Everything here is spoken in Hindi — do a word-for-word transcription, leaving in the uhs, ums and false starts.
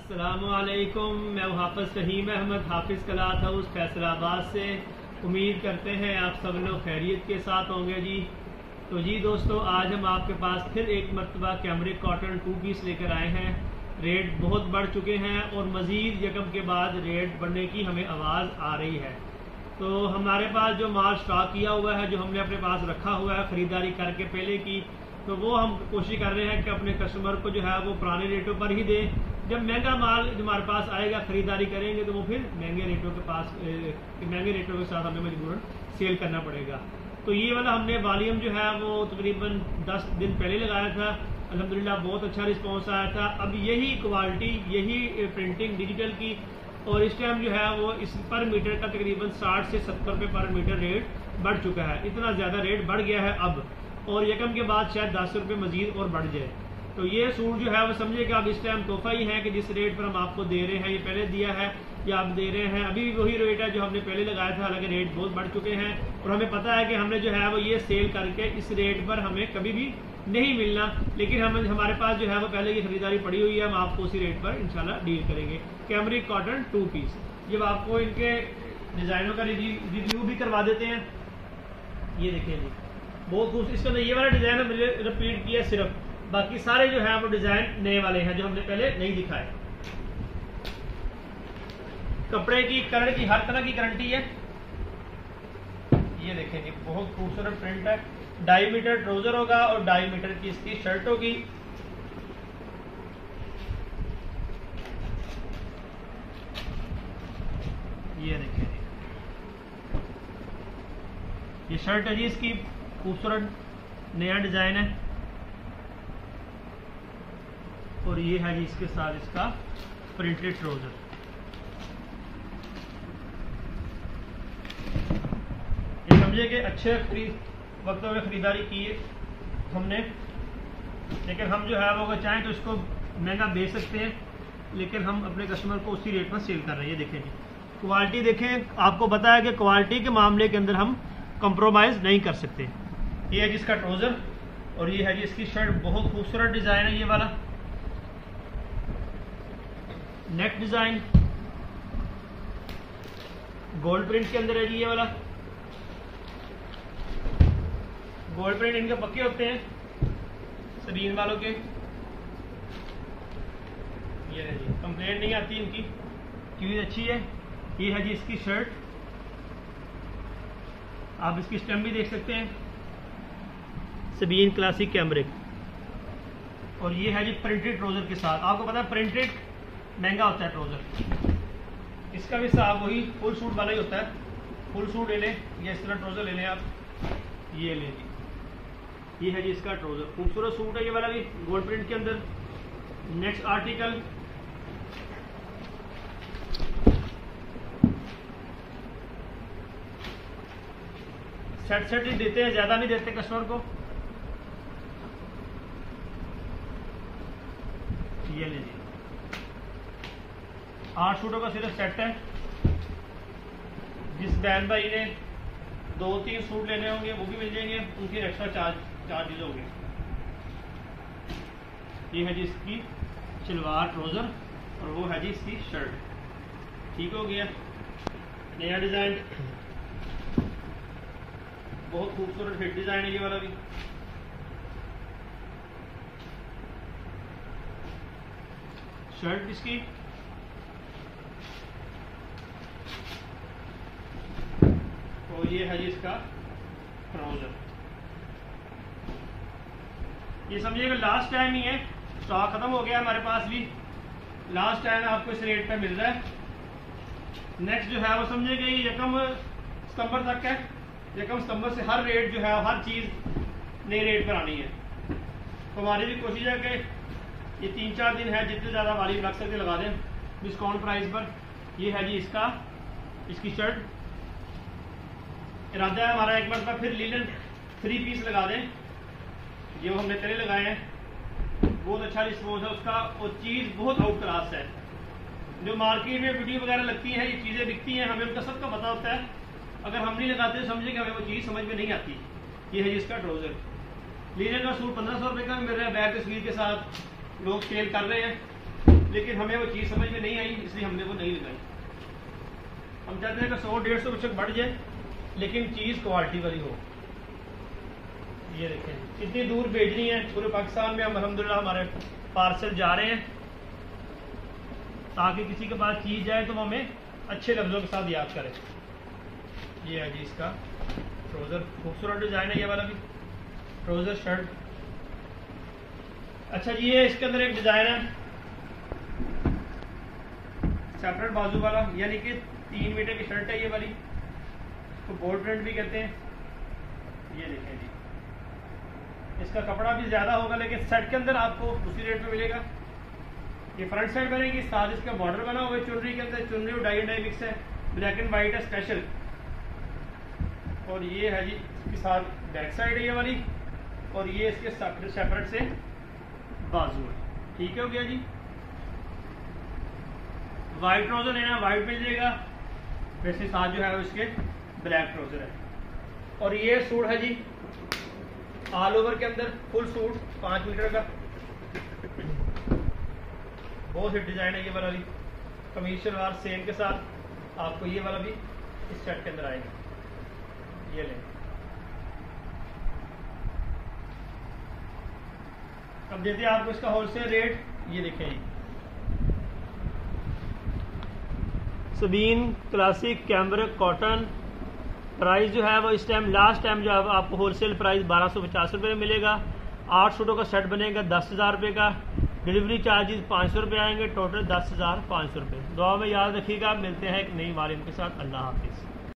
अस्सलामुअलैकुम, मैं हूं हाफिज़ फ़हीम अहमद, हाफिज़ क्लॉथ हाउस फैसलाबाद से। उम्मीद करते हैं आप सब लोग खैरियत के साथ होंगे जी। तो जी दोस्तों, आज हम आपके पास फिर एक मरतबा कैमरिक कॉटन टू पीस लेकर आए हैं। रेट बहुत बढ़ चुके हैं और मज़ीद यकम के बाद रेट बढ़ने की हमें आवाज़ आ रही है। तो हमारे पास जो माल स्टॉक किया हुआ है, जो हमने अपने पास रखा हुआ है ख़रीदारी करके पहले की, तो वो हम कोशिश कर रहे हैं कि अपने कस्टमर को जो है वो पुराने रेटों पर ही दें। जब महंगा माल हमारे पास आएगा, ख़रीदारी करेंगे, तो वो फिर महंगे रेटों के पास महंगे रेटों के साथ हमें मजबूरन सेल करना पड़ेगा। तो ये वाला हमने वॉल्यूम जो है वो तकरीबन दस दिन पहले लगाया था। अल्हम्दुलिल्लाह बहुत अच्छा रिस्पॉन्स आया था। अब यही क्वालिटी, यही प्रिंटिंग डिजिटल की, और इस टाइम जो है वो इस पर मीटर का तकरीबन साठ से सत्तर रुपये पर मीटर रेट बढ़ चुका है। इतना ज़्यादा रेट बढ़ गया है अब, और यकम के बाद शायद दस रुपये मजीद और बढ़ जाए। तो ये सूट जो है वो समझिए कि अब इस टाइम तोहफा ही है कि जिस रेट पर हम आपको दे रहे हैं, ये पहले दिया है या आप दे रहे हैं, अभी भी वही रेट है जो हमने पहले लगाया था। हालांकि रेट बहुत बढ़ चुके हैं और हमें पता है कि हमने जो है वो ये सेल करके इस रेट पर हमें कभी भी नहीं मिलना, लेकिन हम हमारे पास जो है वो पहले की खरीदारी पड़ी हुई है। हम आपको उसी रेट पर इंशाल्लाह डील करेंगे। कैमरिक कॉटन टू पीस, जब आपको इनके डिज़ाइनों का रिव्यू भी करवा देते हैं। ये देखिए जी, बहुत खूब। इसका ये वाला डिज़ाइन हमने रिपीट किया सिर्फ, बाकी सारे जो है वो डिज़ाइन नए वाले हैं जो हमने पहले नहीं दिखाए। कपड़े की, कलर की, हर तरह की गारंटी है। ये देखें जी, बहुत खूबसूरत प्रिंट है। ढाई मीटर ट्राउजर होगा और ढाई मीटर की इसकी शर्ट होगी। ये देखें जी, ये शर्ट है जी, इसकी खूबसूरत नया डिजाइन है। और ये है जी इसके साथ इसका प्रिंटेड ट्राउजर। ये समझिए कि अच्छे खरीद वक्तों में खरीदारी की है हमने, लेकिन हम जो है वो अगर चाहें तो इसको महंगा बेच सकते हैं, लेकिन हम अपने कस्टमर को उसी रेट पर सेल कर रहे हैं। ये देखें जी, क्वालिटी देखें, आपको पता है कि क्वालिटी के मामले के अंदर हम कंप्रोमाइज़ नहीं कर सकते। ये है जिसका ट्राउजर और ये है जी इसकी शर्ट। बहुत खूबसूरत डिज़ाइन है ये वाला। नेक डिज़ाइन गोल्ड प्रिंट के अंदर है जी। ये वाला गोल्ड प्रिंट इनके पक्के होते हैं सबीन वालों के। ये है जी, कंप्लेंट नहीं आती इनकी, चीज़ अच्छी है। ये है जी इसकी शर्ट, आप इसकी स्टैम्प भी देख सकते हैं, सबीन क्लासिक कैमरिक। और ये है जी प्रिंटेड ट्राउजर के साथ। आपको पता है प्रिंटेड महंगा होता है ट्राउजर, इसका भी साफ वही फुल सूट वाला ही होता है। फुल सूट ले लें या इस तरह ट्राउजर ले लें आप, ये ले जी। ये है जी इसका ट्राउजर, खूबसूरत सूट है ये वाला भी, गोल्ड प्रिंट के अंदर। नेक्स्ट आर्टिकल, सेट सेट ही देते हैं, ज्यादा नहीं देते कस्टमर को। ये ले जी, आठ सूटों का सिर्फ सेट है। जिस बहन भाई ने दो तीन सूट लेने होंगे वो भी मिल जाएंगे, उनके एक्स्ट्रा चार्ज चार्जेस होंगे। ये है जी इसकी शलवार ट्राउजर और वो है जी इसकी शर्ट। ठीक हो गया। नया डिजाइन, बहुत खूबसूरत फिट डिजाइन है ये वाला भी। शर्ट इसकी, और ये है जी इसका ट्राउजर। ये समझिएगा लास्ट टाइम ही है, स्टॉक खत्म हो गया हमारे पास भी। लास्ट टाइम आपको इस रेट पे मिल रहा है। नेक्स्ट जो है वो समझिएगा ये यकम सितंबर तक है। यकम सितंबर से हर रेट जो है, हर चीज़ नए रेट पर आनी है। तो हमारी भी कोशिश है कि ये तीन चार दिन है, जितने ज़्यादा वाली लग सकते लगा दें डिस्काउंट प्राइस पर। ये है जी इसका, इसकी शर्ट। इरादा है हमारा एक बार फिर लीलन थ्री पीस लगा दें, ये वो हमने पहले लगाए हैं। बहुत अच्छा रिस्पॉन्स है उसका और चीज़ बहुत आउट क्लास है। जो मार्केट में वीडियो वगैरह लगती है, ये चीज़ें बिकती हैं, हमें उनका सबका पता होता है। अगर हम नहीं लगाते तो समझे कि हमें वो चीज़ समझ में नहीं आती। ये है जिसका ट्राउजर। लीलन का सूट पंद्रह सौ रुपये का मिल रहा है, बैग तस्वीर के साथ लोग सेल कर रहे हैं। लेकिन हमें वो चीज़ समझ में नहीं आई, इसलिए हमने वो नहीं लगाई। हम चाहते हैं कि सौ डेढ़ सौ बेशक बढ़ जाए, लेकिन चीज़ क्वालिटी वाली हो। ये देखें कितनी दूर भेजनी है, पूरे पाकिस्तान में हम अल्हम्दुलिल्लाह हमारे पार्सल जा रहे हैं, ताकि किसी के पास चीज़ जाए तो वो हमें अच्छे लफ्ज़ों के साथ याद करें। ये है जी इसका ट्राउज़र, खूबसूरत डिज़ाइन है ये वाला भी ट्राउज़र शर्ट। अच्छा जी, ये इसके अंदर एक डिज़ाइन है सेपरेट बाजू वाला, यानी कि तीन मीटर की शर्ट है ये वाली, तो बोर्ड प्रिंट भी कहते हैं। ये देखें जी, इसका कपड़ा भी ज़्यादा होगा, लेकिन सेट के अंदर आपको उसी रेट में मिलेगा। ये फ्रंट साइड बनेगी, साथ इसका बॉर्डर बना हुआ है चुनरी के अंदर, चुनरी और डाई एंड डाई मिक्स है, ब्लैक एंड वाइट है स्पेशल। और ये है जी इसके साथ बैक साइड है ये वाली, और ये इसके सेपरेट से बाजू है। ठीक है, हो गया जी। वाइट ट्राउजर लेना वाइट मिल जाएगा, वैसे साथ जो है वो इसके ब्लैक ट्राउजर है। और ये सूट है जी ऑल ओवर के अंदर फुल सूट पाँच मीटर का, बहुत ही डिजाइन है ये वाला भी, कमीज शलवार सेम के साथ आपको ये वाला भी इस सेट के अंदर आएगा। ये लें, अब देते हैं आपको इसका होलसेल रेट। ये देखें Sabeen classic cambric cotton, price जो है वो इस टाइम लास्ट टाइम जो है आपको होलसेल प्राइस बारह सौ पचास रुपये में मिलेगा। आठ सूटों का सेट बनेगा दस हज़ार रुपये का, डिलीवरी चार्जेस पाँच सौ रुपये आएंगे, टोटल दस हज़ार पाँच सौ रुपये। दुआ में याद रखिएगा, मिलते हैं एक नई वारियम के साथ। अल्लाह हाफिज़।